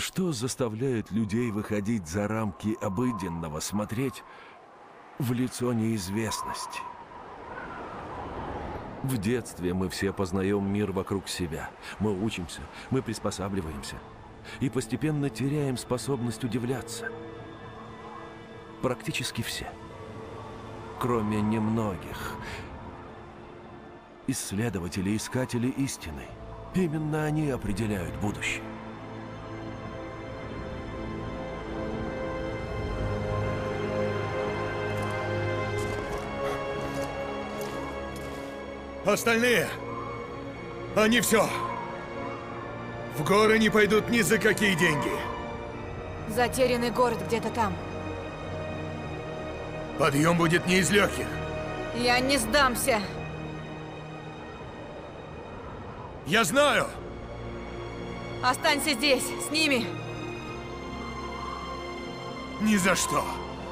Что заставляет людей выходить за рамки обыденного, смотреть в лицо неизвестности? В детстве мы все познаем мир вокруг себя. Мы учимся, мы приспосабливаемся и постепенно теряем способность удивляться. Практически все, кроме немногих. Исследователи, искатели истины. Именно они определяют будущее. Остальные, они все. В горы не пойдут ни за какие деньги. Затерянный город где-то там. Подъем будет не из легких. Я не сдамся. Я знаю. Останься здесь, с ними. Ни за что.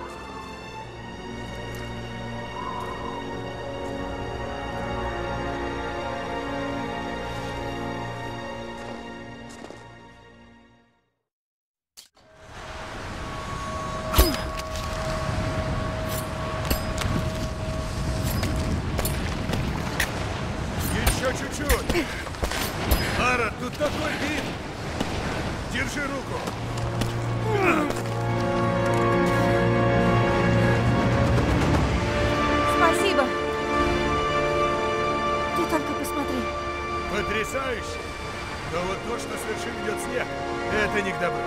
Еще чуть-чуть. Лара, тут такой вид. Держи руку. Спасибо. Ты только посмотри. Потрясающе. Но вот то, что с вершин идет снег, это не к добру.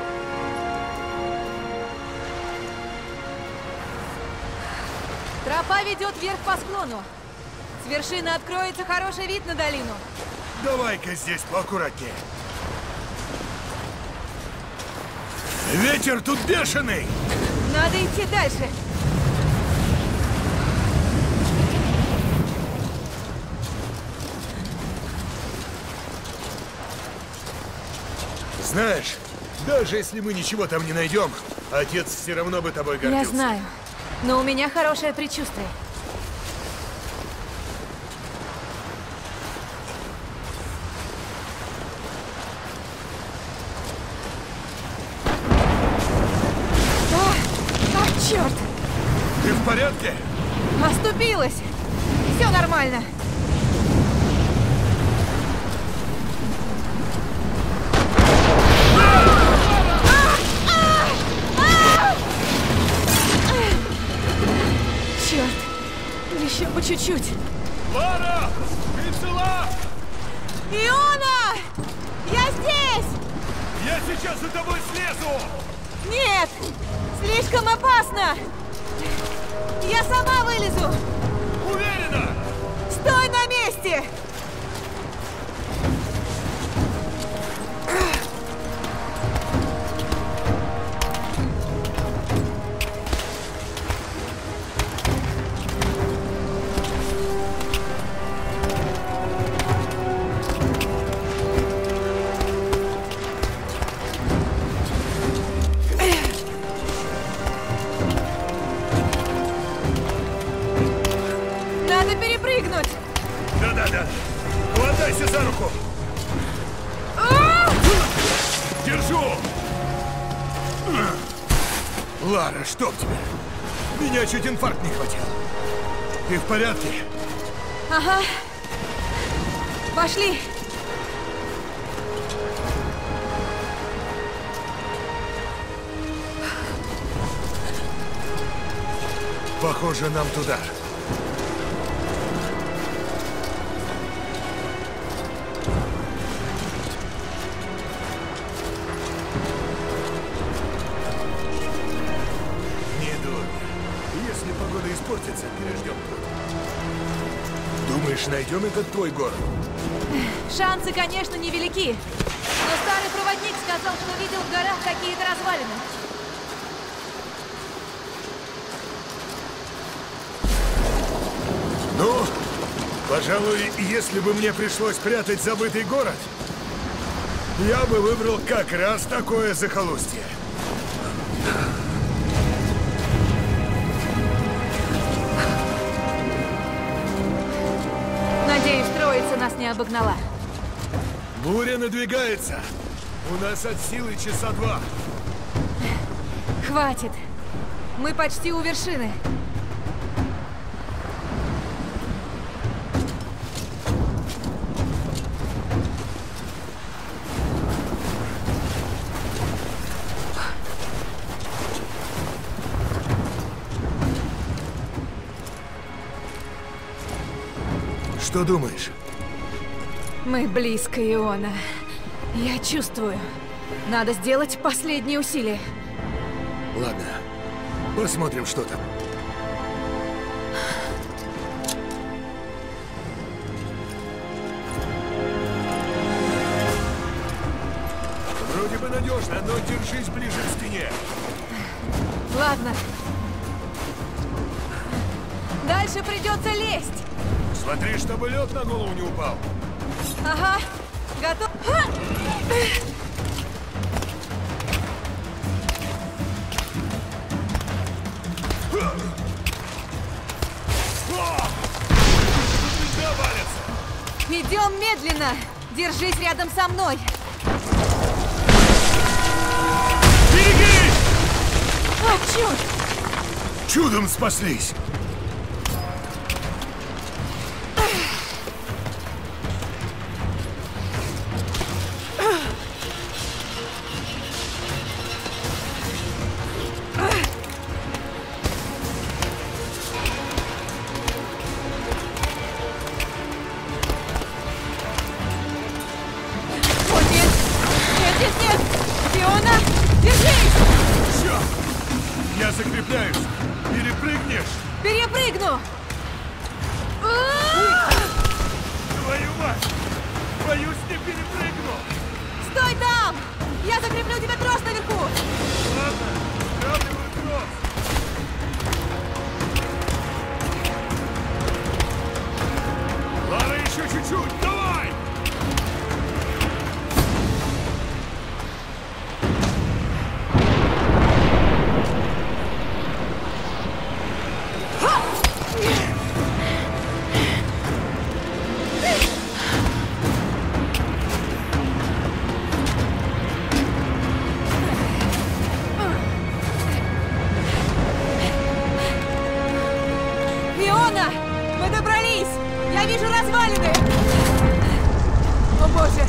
Тропа ведет вверх по склону. С вершины откроется хороший вид на долину. Давай-ка здесь поаккуратнее. Ветер тут бешеный! Надо идти дальше. Знаешь, даже если мы ничего там не найдем, отец все равно бы тобой гордился. Я знаю, но у меня хорошее предчувствие. Черт! Ты в порядке? Оступилась! Все нормально. Черт! Еще по чуть-чуть. Лара! Ты цела? Иона! Я здесь! Я сейчас за тобой слезу! Нет! Слишком опасно! Я сама вылезу! Уверена? Стой на месте! Надо перепрыгнуть! Да-да-да. Хватайся за руку. Держу! Лара, чтоб тебя? Меня чуть инфаркт не хватил. Ты в порядке? Ага. Пошли! Похоже, нам туда. Если погода испортится, переждем тут. Думаешь, найдем этот твой город? Шансы, конечно, невелики. Но старый проводник сказал, что видел в горах какие-то развалины. Ну, пожалуй, если бы мне пришлось прятать забытый город, я бы выбрал как раз такое захолустье. Надеюсь, троица нас не обогнала. Буря надвигается. У нас от силы часа 2. Хватит. Мы почти у вершины. Что думаешь? Мы близко, Иона. Я чувствую. Надо сделать последние усилия. Ладно. Посмотрим, что там. Вроде бы надежно, но держись ближе к стене. Ладно. Дальше придется лезть. Смотри, чтобы лед на голову не упал. Ага. Готов. Идем медленно. Держись рядом со мной. Берегись! А, черт! Чудом спаслись. Закрепляюсь. Перепрыгнешь. Перепрыгну! Твою мать! Боюсь, не перепрыгну. Стой там! Я закреплю тебе трос наверху! Ладно, скапливаю трос. Лара, еще чуть-чуть. Давай! Мы добрались! Я вижу развалины! О боже!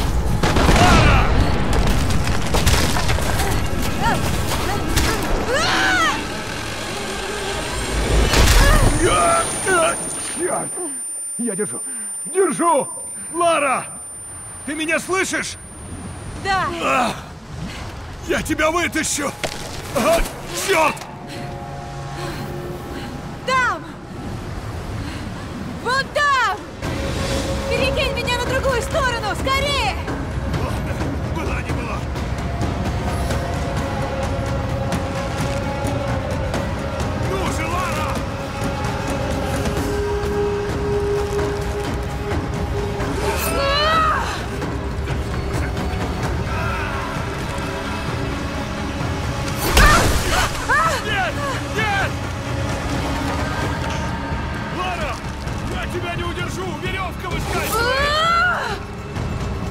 Я держу! Держу! Лара! Ты меня слышишь? Да! Я тебя вытащу! Черт! Там! Вон там! Перекинь меня на другую сторону! Скорее! Ладно, была не была. Ну же, Лара! Нет! Нет! Лара! Я тебя не удержу! Веревка выскальзывает!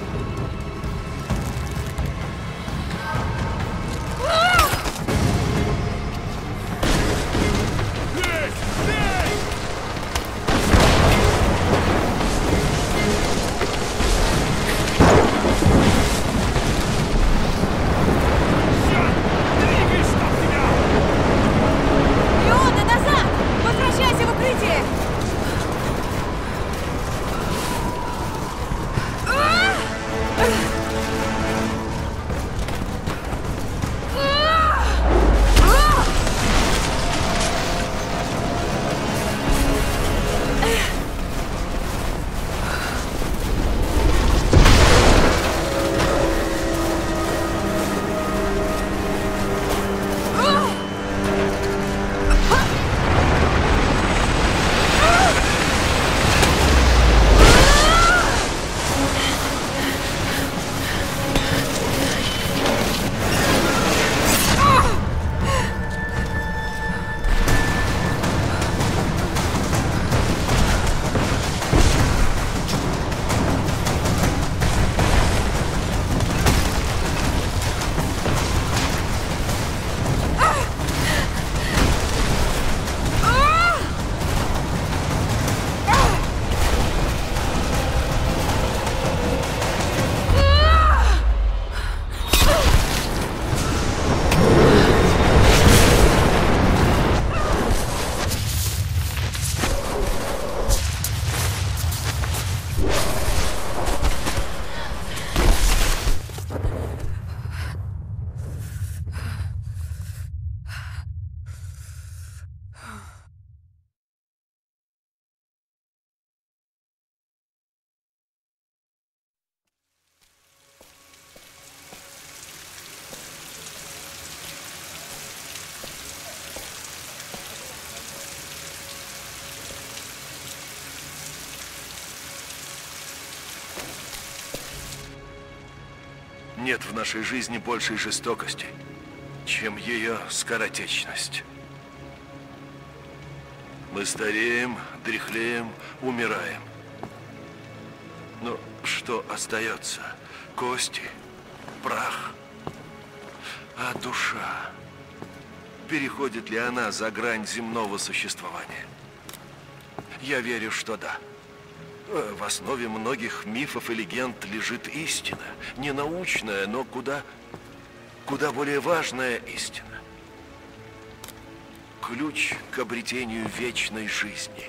Нет в нашей жизни большей жестокости, чем ее скоротечность. Мы стареем, дряхлеем, умираем. Но что остается? Кости, прах. А душа? Переходит ли она за грань земного существования? Я верю, что да. В основе многих мифов и легенд лежит истина. Не научная, но куда более важная истина. Ключ к обретению вечной жизни.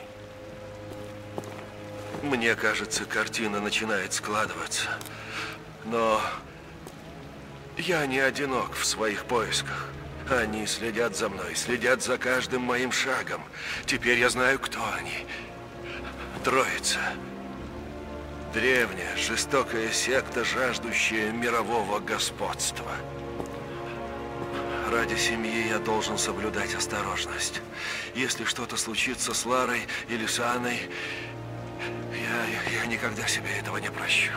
Мне кажется, картина начинает складываться. Но я не одинок в своих поисках. Они следят за мной, следят за каждым моим шагом. Теперь я знаю, кто они. Троица. Древняя, жестокая секта, жаждущая мирового господства. Ради семьи я должен соблюдать осторожность. Если что-то случится с Ларой или с Анной, я никогда себе этого не прощу.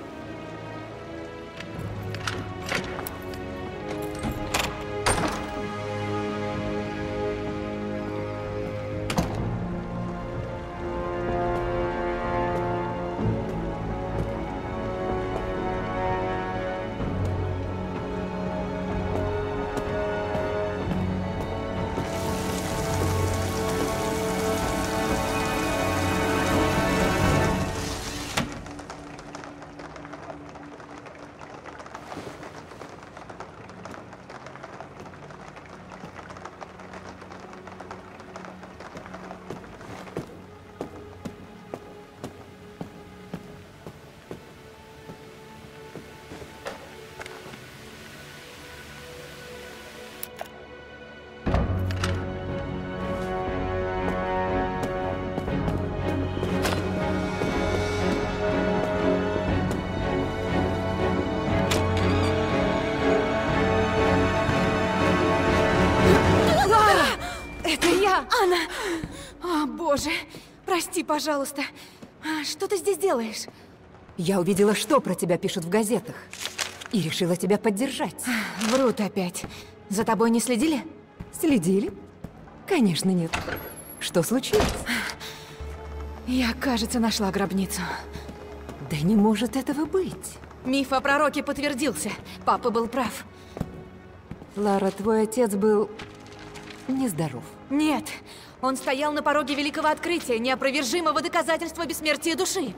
Анна! О, боже! Прости, пожалуйста. Что ты здесь делаешь? Я увидела, что про тебя пишут в газетах. И решила тебя поддержать. Врут опять. За тобой не следили? Следили? Конечно, нет. Что случилось? Я, кажется, нашла гробницу. Да не может этого быть. Миф о пророке подтвердился. Папа был прав. Лара, твой отец был нездоров. Нет, он стоял на пороге великого открытия, неопровержимого доказательства бессмертия души.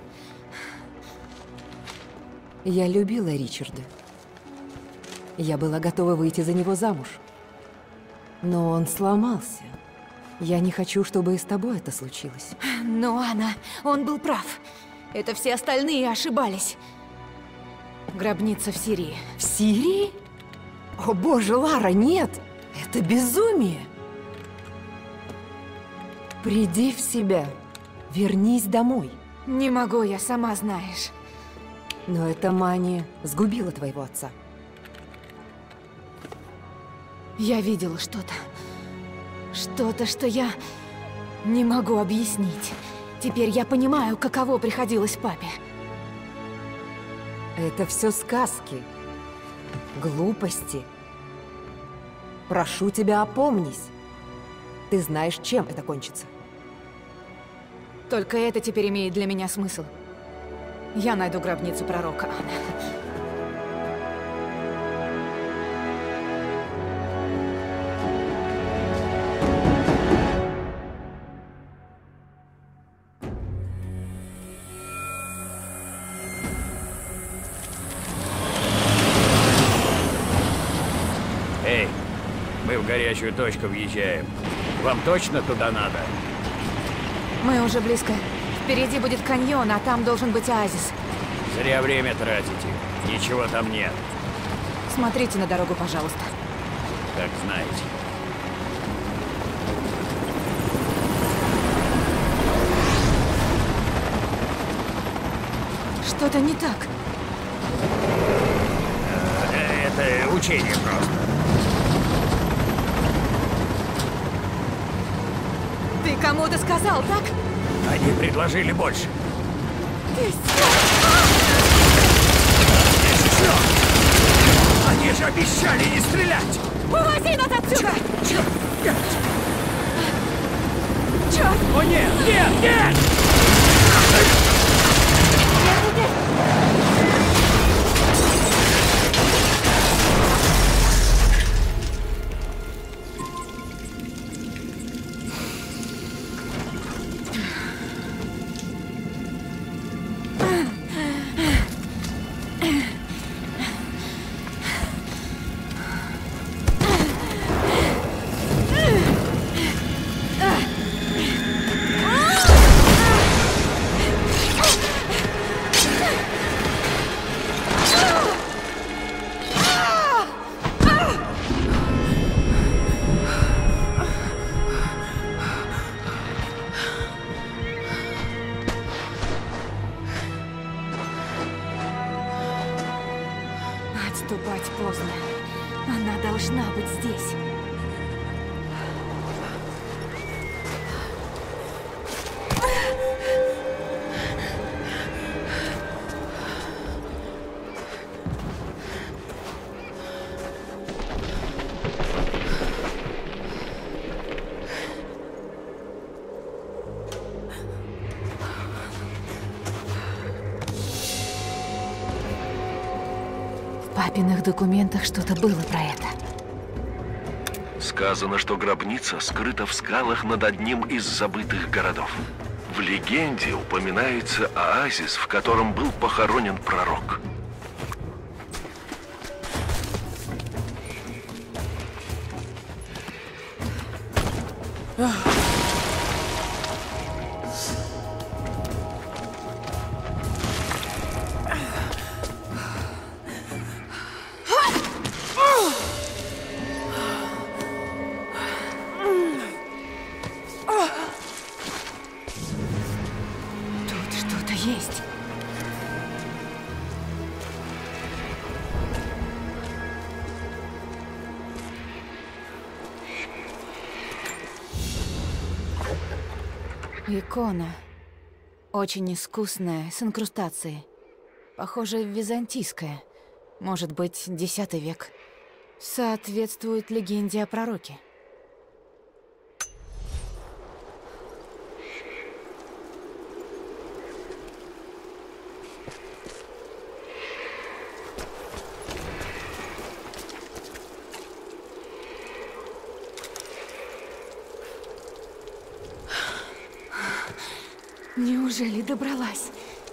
Я любила Ричарда. Я была готова выйти за него замуж. Но он сломался. Я не хочу, чтобы и с тобой это случилось. Но, Анна, он был прав. Это все остальные ошибались. Гробница в Сирии. В Сирии? О боже, Лара, нет! Это безумие! Приди в себя. Вернись домой. Не могу я, сама знаешь. Но эта мания сгубила твоего отца. Я видела что-то. Что-то, что я не могу объяснить. Теперь я понимаю, каково приходилось папе. Это все сказки. Глупости. Прошу тебя, опомнись. Ты знаешь, чем это кончится. Только это теперь имеет для меня смысл. Я найду гробницу пророка, Анна. Эй, мы в горячую точку въезжаем. Вам точно туда надо? Мы уже близко. Впереди будет каньон, а там должен быть оазис. Зря время тратите. Ничего там нет. Смотрите на дорогу, пожалуйста. Как знаете. Что-то не так. Это учение просто. Ты кому-то сказал, так? Они предложили больше. Ты Еще! Отступать поздно. Она должна быть здесь. В папиных документах что-то было про это. Сказано, что гробница скрыта в скалах над одним из забытых городов. В легенде упоминается оазис, в котором был похоронен пророк. Тут что-то есть. Икона. Очень искусная, с инкрустацией. Похоже, византийская. Может быть, X век. Соответствует легенде о пророке. Неужели добралась?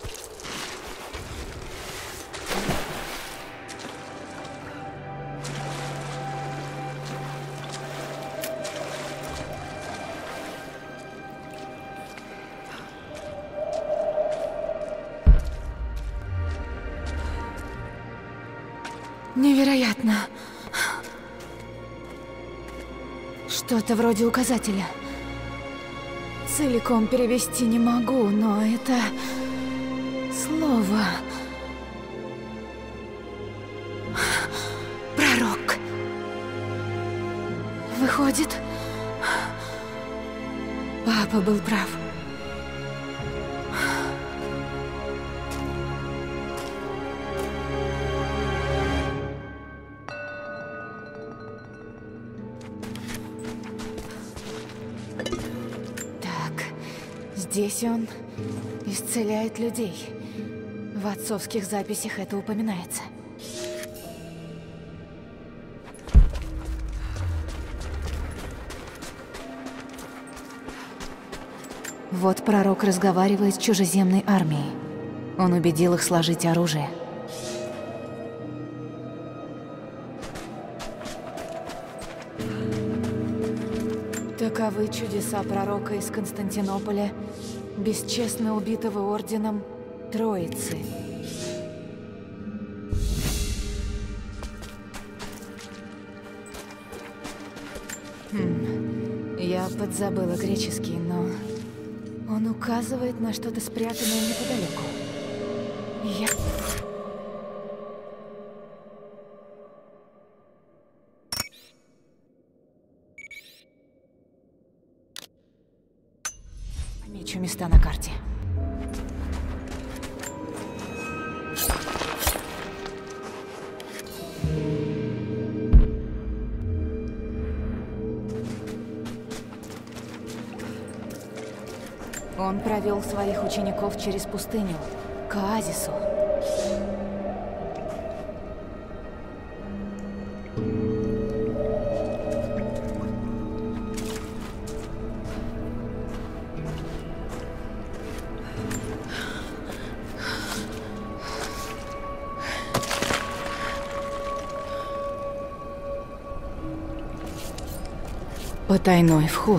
Невероятно. Что-то вроде указателя. Целиком перевести не могу, но это слово. Пророк. Выходит, папа был прав. Здесь он исцеляет людей. В отцовских записях это упоминается. Вот пророк разговаривает с чужеземной армией. Он убедил их сложить оружие. Таковы чудеса пророка из Константинополя, бесчестно убитого орденом Троицы. Я подзабыла греческий, но он указывает на что-то спрятанное неподалеку. Я... Помечу места на карте. Он провел своих учеников через пустыню, к оазису. Потайной вход.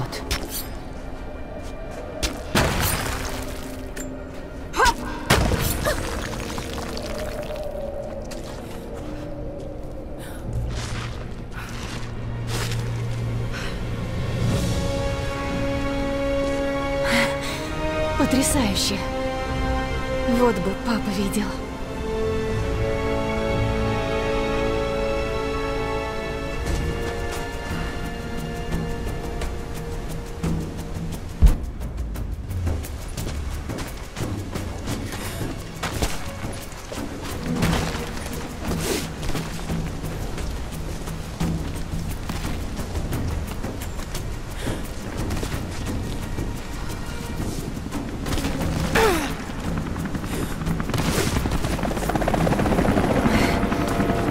Потрясающе. Вот бы папа видел.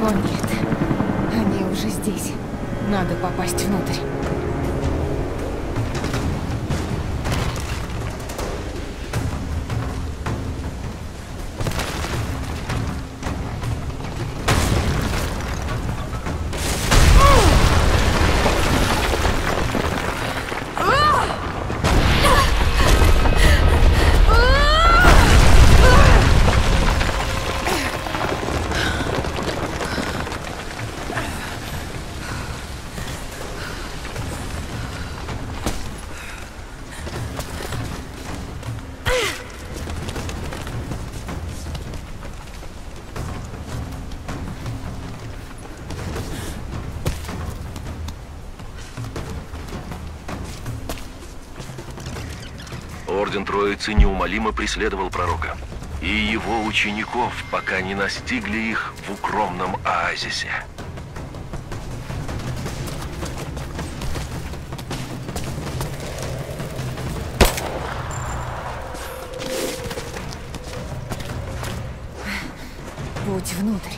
О нет, они уже здесь. Надо попасть внутрь. Орден Троицы неумолимо преследовал пророка и его учеников, пока не настигли их в укромном оазисе. Путь внутрь.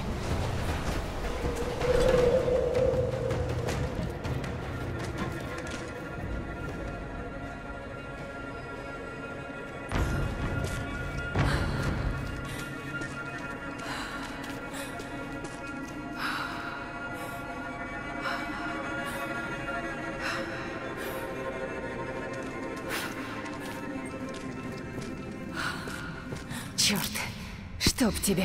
Черт, чтоб тебя.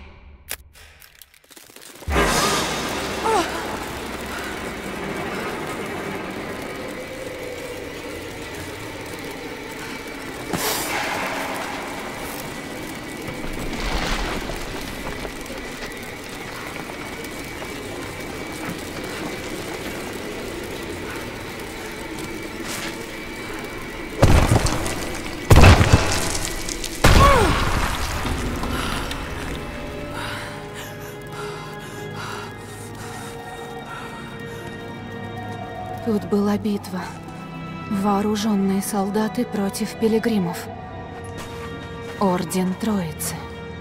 Тут была битва. Вооруженные солдаты против пилигримов. Орден Троицы.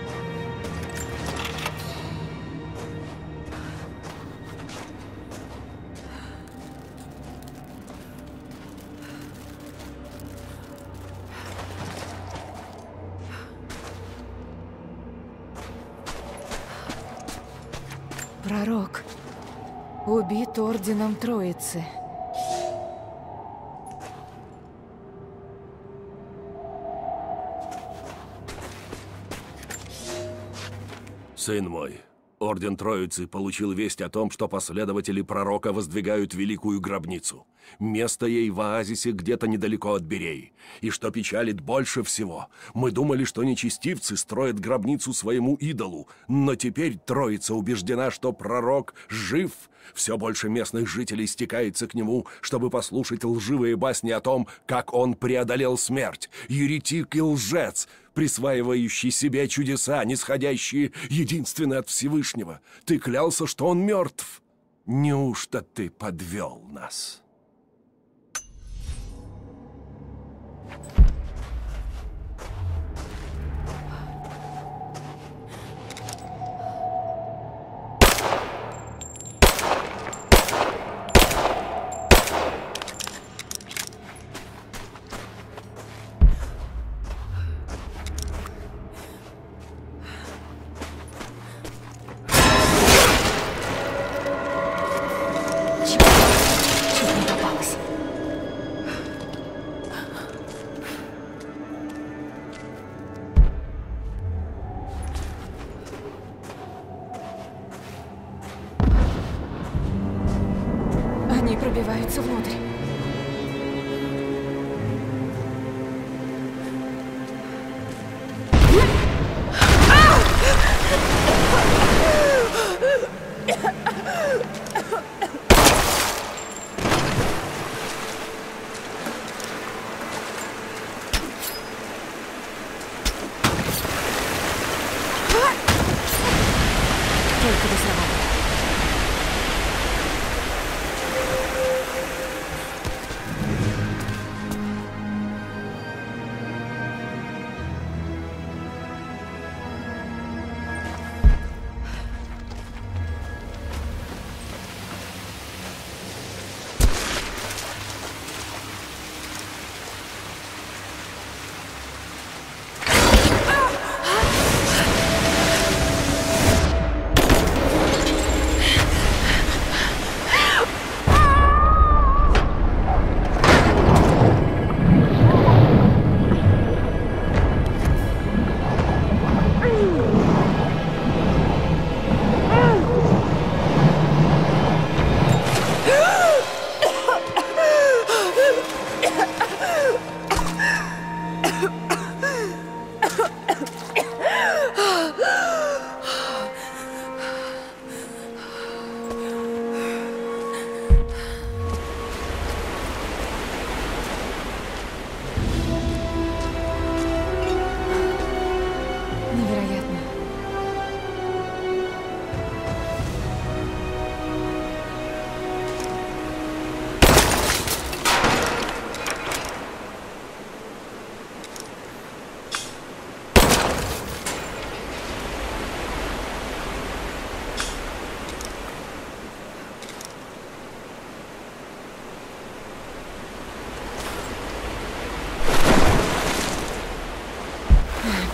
Пророк убит Орденом Троицы. Сын мой, Орден Троицы получил весть о том, что последователи пророка воздвигают великую гробницу. Место ей в оазисе где-то недалеко от Береи. И что печалит больше всего, мы думали, что нечестивцы строят гробницу своему идолу, но теперь Троица убеждена, что пророк жив. Все больше местных жителей стекается к нему, чтобы послушать лживые басни о том, как он преодолел смерть. Еретик и лжец, присваивающий себе чудеса, нисходящие единственно от Всевышнего. Ты клялся, что он мертв. Неужто ты подвел нас? Они пробиваются внутрь. Только до слова.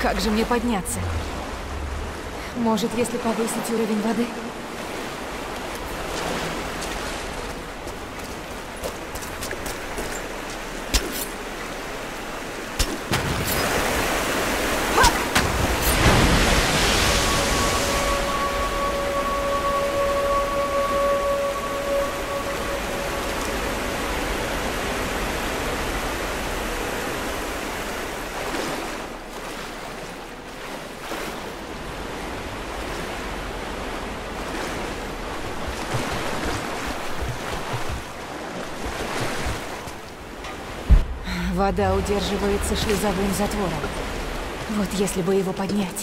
Как же мне подняться? Может, если повысить уровень воды? Вода удерживается шлюзовым затвором. Вот если бы его поднять.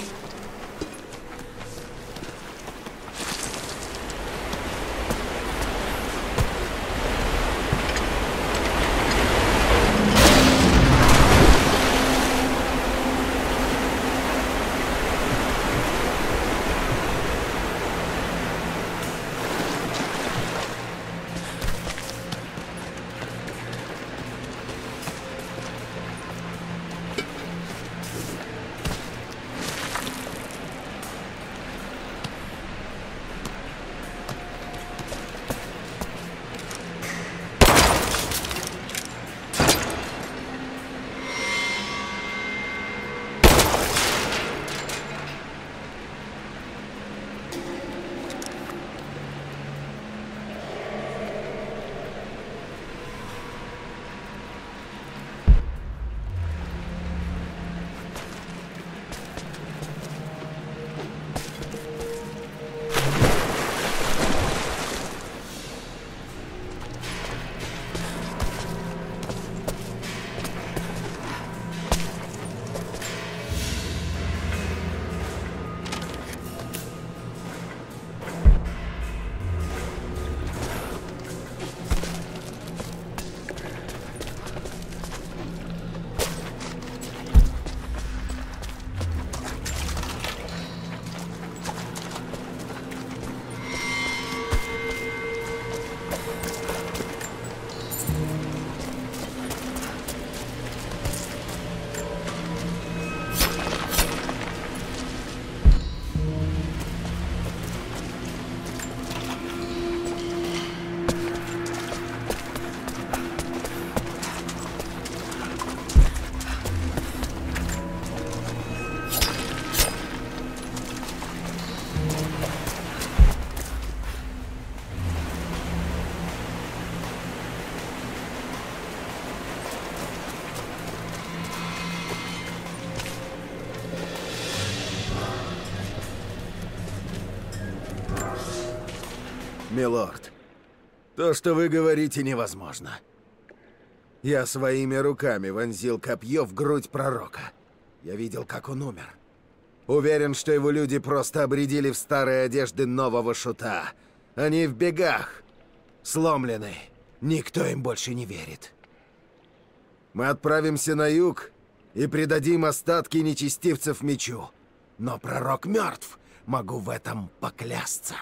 Милорд, то, что вы говорите, невозможно. Я своими руками вонзил копье в грудь пророка. Я видел, как он умер. Уверен, что его люди просто обрядили в старые одежды нового шута. Они в бегах, сломлены. Никто им больше не верит. Мы отправимся на юг и предадим остатки нечестивцев мечу. Но пророк мертв, могу в этом поклясться.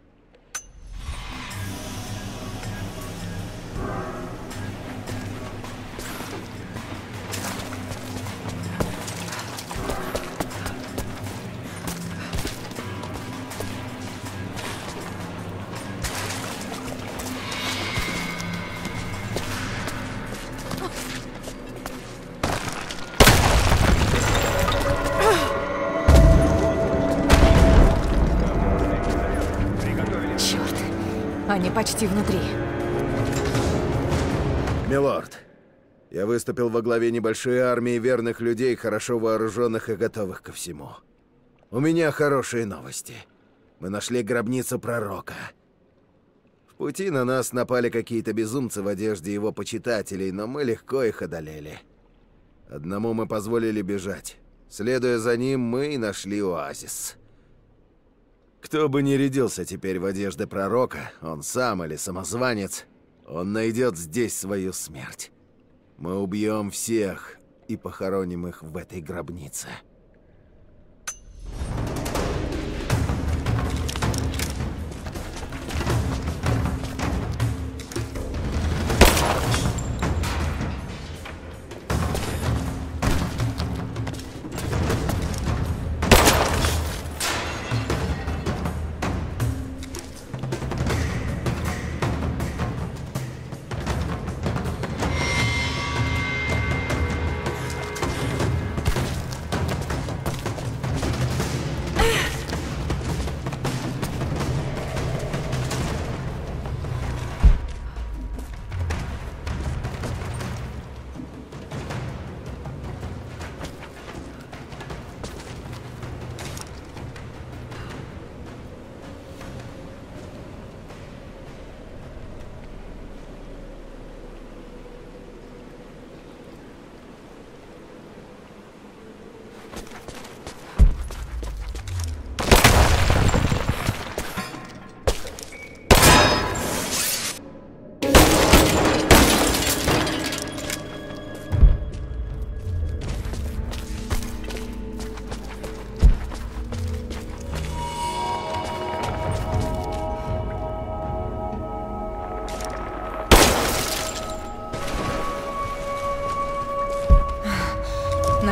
Они почти внутри. Милорд, я выступил во главе небольшой армии верных людей, хорошо вооруженных и готовых ко всему. У меня хорошие новости. Мы нашли гробницу пророка. В пути на нас напали какие-то безумцы в одежде его почитателей, но мы легко их одолели. Одному мы позволили бежать. Следуя за ним, мы и нашли оазис. Кто бы ни рядился теперь в одежды пророка, он сам или самозванец, он найдет здесь свою смерть. Мы убьем всех и похороним их в этой гробнице.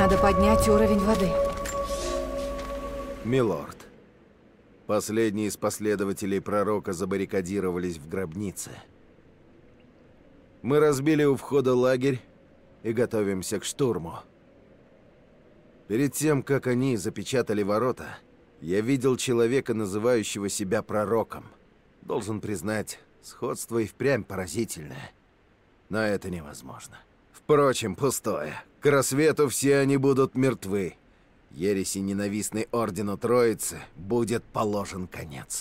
Надо поднять уровень воды. Милорд, последние из последователей пророка забаррикадировались в гробнице. Мы разбили у входа лагерь и готовимся к штурму. Перед тем, как они запечатали ворота, я видел человека, называющего себя пророком. Должен признать, сходство и впрямь поразительное. Но это невозможно. Впрочем, пустое. К рассвету все они будут мертвы. Ереси, ненавистной Ордену Троицы, будет положен конец.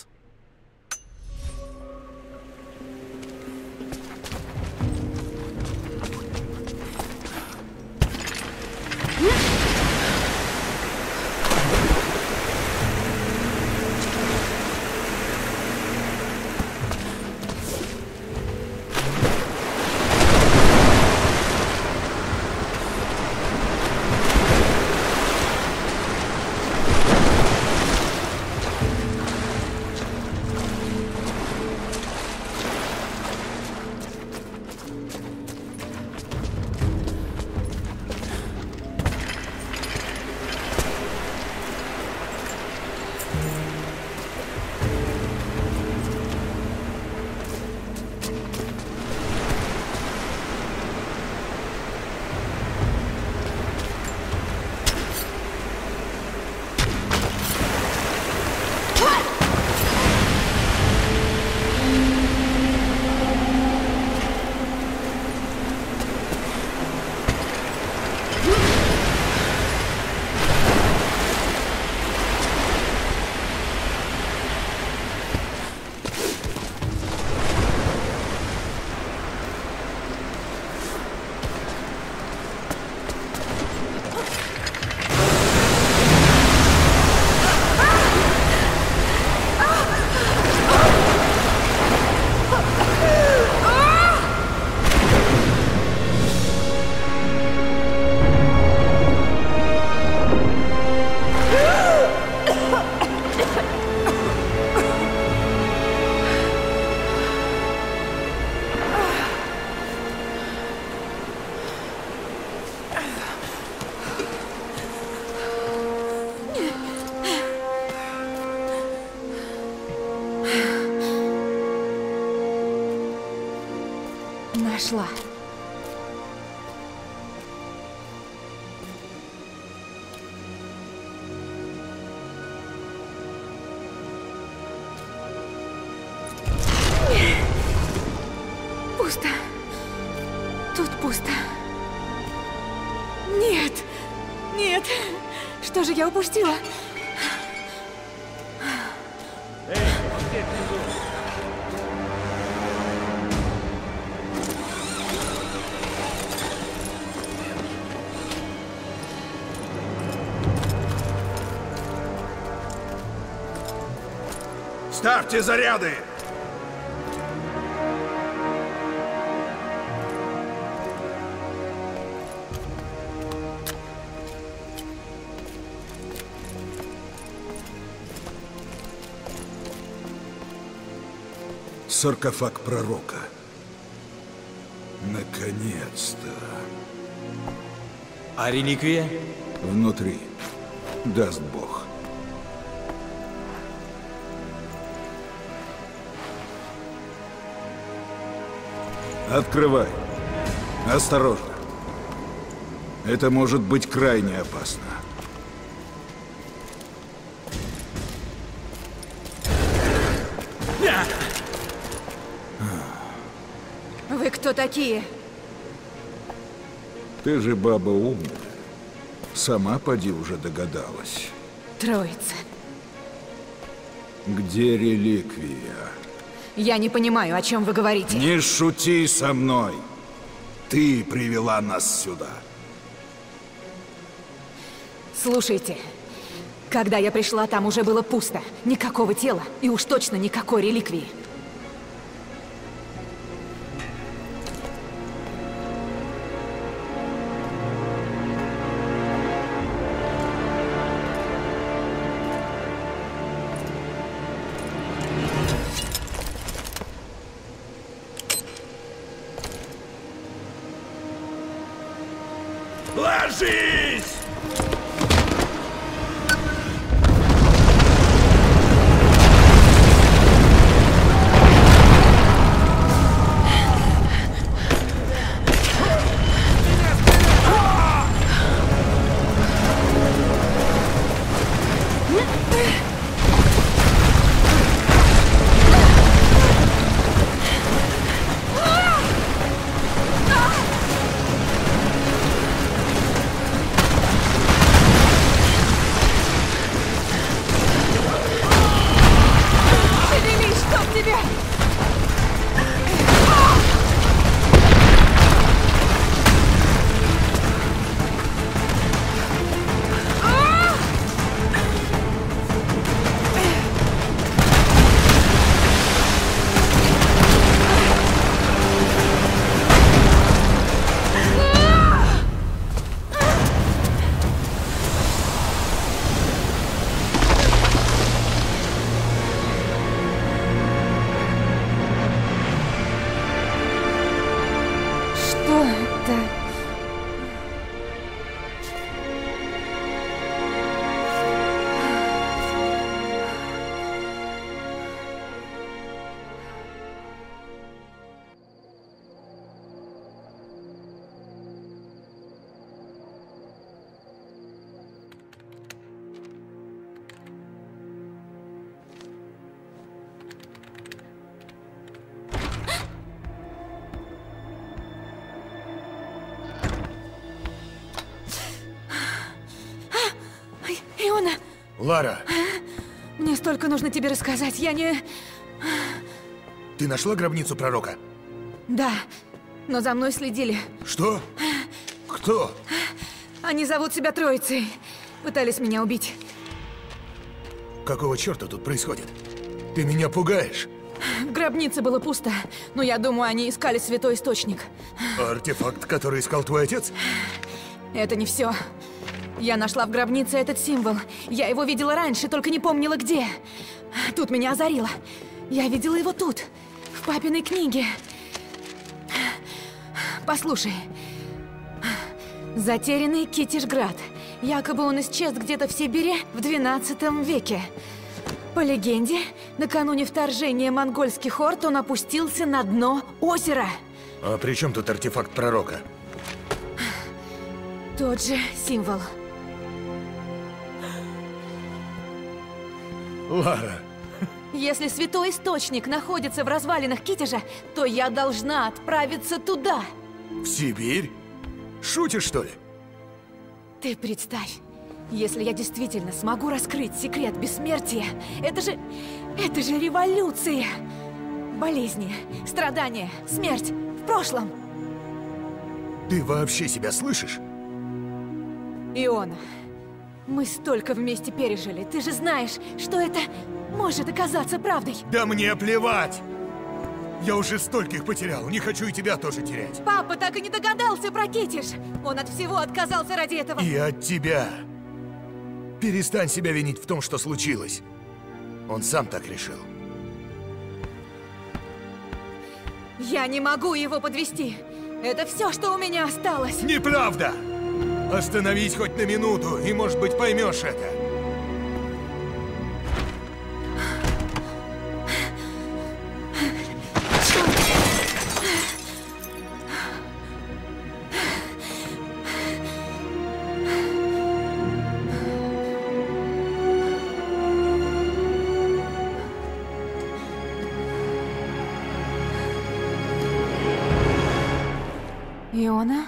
Нашла. Пусто. Тут пусто. Нет. Нет. Что же я упустила? Ставьте заряды! Саркофаг пророка. Наконец-то. А реликвия? Внутри. Даст Бог. Открывай. Осторожно. Это может быть крайне опасно. Вы кто такие? Ты же баба умная. Сама поди уже догадалась. Троица. Где реликвия? Я не понимаю, о чем вы говорите. Не шути со мной. Ты привела нас сюда. Слушайте, когда я пришла, там уже было пусто. Никакого тела и уж точно никакой реликвии. Ложись! Лара, Мне столько нужно тебе рассказать. Я не... ты нашла гробницу пророка? Да, но за мной следили. Что? Кто? Они зовут себя Троицей. Пытались меня убить. Какого черта тут происходит? Ты меня пугаешь. В гробнице было пусто, но я думаю, они искали святой источник. Артефакт, который искал твой отец? Это не все. Я нашла в гробнице этот символ. Я его видела раньше, только не помнила где. Тут меня озарило. Я видела его тут, в папиной книге. Послушай. Затерянный Китишград. Якобы он исчез где-то в Сибири в 12 веке. По легенде, накануне вторжения монгольских орд он опустился на дно озера. А при чем тут артефакт пророка? Тот же символ. Лара, Если святой источник находится в развалинах Китежа, то я должна отправиться туда. в Сибирь? Шутишь, что ли? Ты представь, если я действительно смогу раскрыть секрет бессмертия, это же революция! Болезни, страдания, смерть в прошлом. Ты вообще себя слышишь? Иона, мы столько вместе пережили. Ты же знаешь, что это может оказаться правдой. Да мне плевать! Я уже стольких потерял, не хочу и тебя тоже терять. Папа так и не догадался про Китиш. Он от всего отказался ради этого. И от тебя. Перестань себя винить в том, что случилось. Он сам так решил. Я не могу его подвести. Это все, что у меня осталось. Неправда! Остановись хоть на минуту, и, может быть, поймешь это. Иона?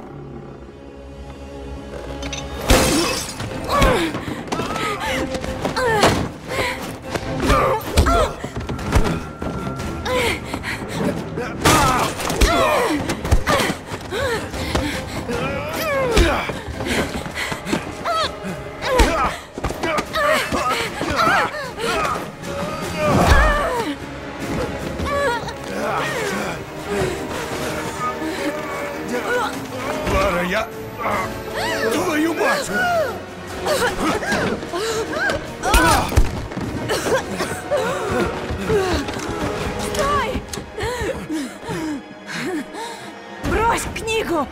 Лара, я... Твою мать! Стой! Брось книгу!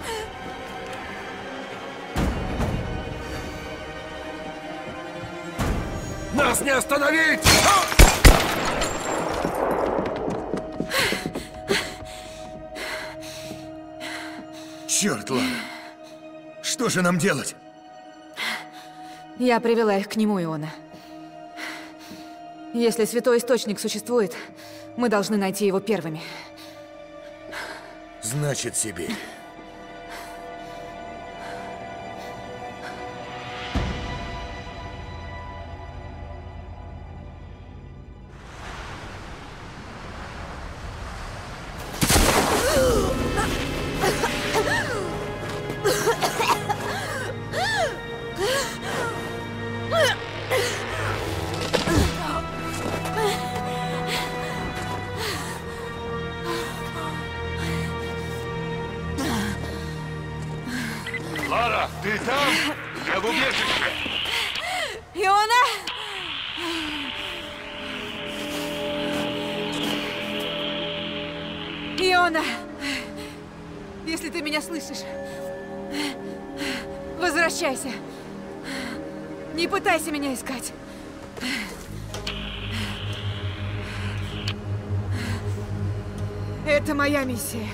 Нас не остановить! Черт, Лара! Что же нам делать? Я привела их к нему, Иона. Если святой источник существует, мы должны найти его первыми. Значит, Сибирь. Лара, ты там? Я в убежище. Иона! Иона! Если ты меня слышишь, возвращайся. Не пытайся меня искать. Это моя миссия.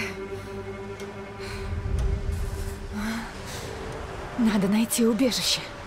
Надо найти убежище.